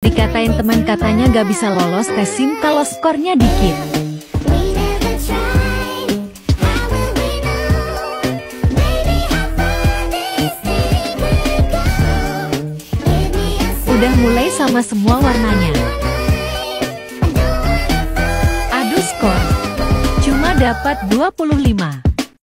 Dikatain teman katanya gak bisa lolos tes SIM kalau skornya dikit. Udah mulai sama semua warnanya. Adu skor. Cuma dapat 25.